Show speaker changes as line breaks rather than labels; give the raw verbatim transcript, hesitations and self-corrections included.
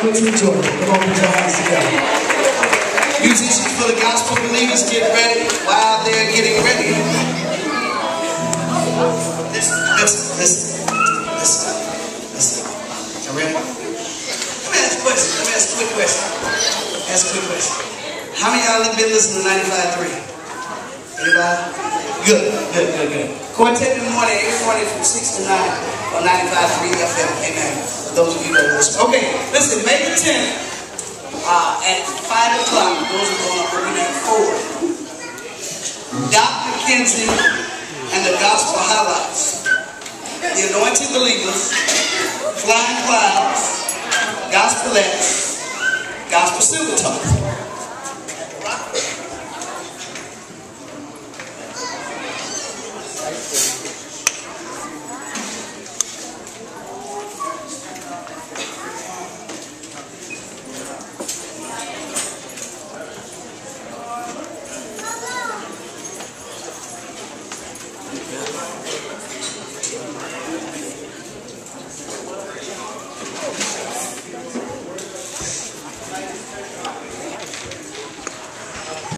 to enjoy it. Come on, put your hands together. Musicians for the gospel believers, get ready. While they're getting ready, listen, listen, listen, listen, listen. You ready? Let me ask a question. Let me ask a quick question. Ask a quick question. How many of y'all have been listening to ninety-five point three? Anybody? Good, good, good, good. Quartet in the morning, every morning from six to nine on ninety-five point three F M. Amen. For those of you that listen. Okay, listen, May the tenth. Uh, at five o'clock, those are going to open at four. Doctor Kinsey and the Gospel Highlights, the Anointed Believers, Flying Clouds, Gospelettes, Gospel Silver Talk.